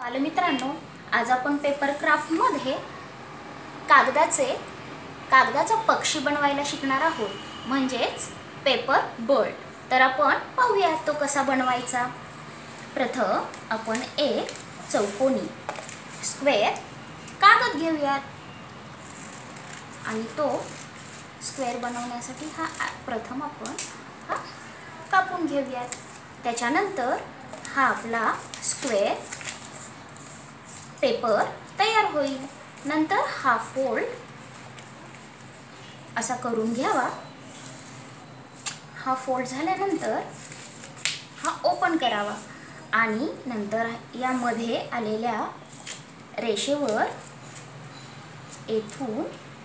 बालमित्रांनो, आज आपण पेपर क्राफ्ट मध्ये कागदाचा पक्षी बनवायला शिकणार आहोत, म्हणजेच पेपर बर्ड। तर आपण पाहूया तो कसा बनवायचा। प्रथम आपण एक चौकोनी स्क्वेअर कागद घेऊयात आणि तो स्क्वेअर बनवण्यासाठी प्रथम आपण कापून घेऊयात। त्याच्यानंतर हा आपला स्क्वेअर पेपर तयार होईल। नंतर हा फोल्ड असा करून घ्यावा। हा फोल्ड झाल्यानंतर हा ओपन करावा आणि नंतर यामध्ये आलेल्या रेषेवर येथून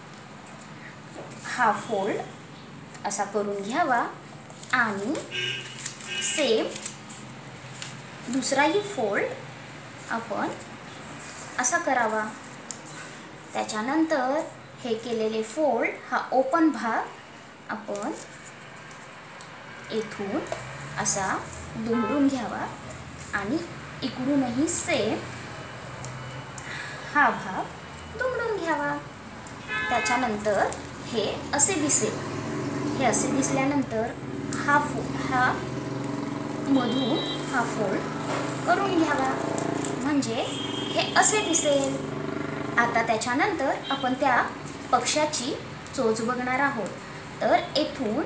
हा फोल्ड असा करून घ्यावा आणि सेम दुसराही फोल्ड आपण असा करावा। त्याच्यानंतर हे केलेले फोल्ड हा ओपन भाग आपण येथून असा दुमडून घ्यावा आणि इकडूनही सेम हा भाग दुमडून घ्यावा। त्याच्यानंतर हे असे दिसेल। हे असे दिसल्यानंतर हा मधून हा फोल्ड करून घ्यावा, म्हणजे हे असे दिसेल। आता त्याच्यानंतर आपण त्या पक्षाची चोच बघणार आहोत। तर येथून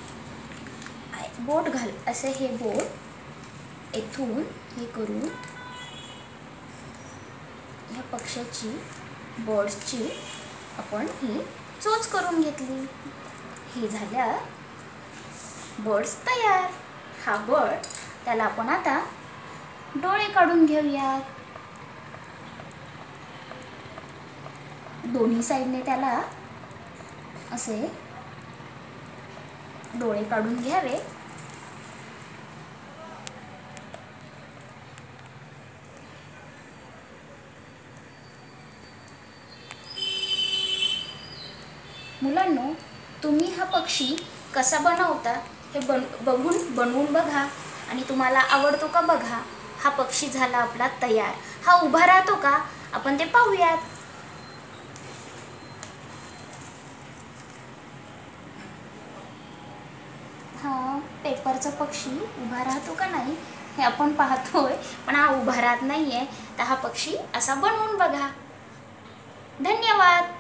बोट घाल, असे हे बोट येथून हे करून या पक्षाची बर्ड्सची आपण ही चोच करून घेतली। ही झाल्या बर्ड्स तयार। हा बर्ड, त्याला आपण आता डोळे काढून घेऊया। दोन्ही साइडने त्याला असे डोळे काढून घ्यावे। मुलांनो, तुम्ही हा पक्षी कसा बनवता हे बनवून बघा आणि तुम्हाला आवडतो का बघा। हा पक्षी झाला आपला तयार। हा उभा राहतो का आपण ते पाहूयात। हा पेपरचा पक्षी उभा राहतो का नाही हे आपण पाहतोय, पण हा उभा राहत नाहीये। तर हा पक्षी असा बनवून बघा। धन्यवाद।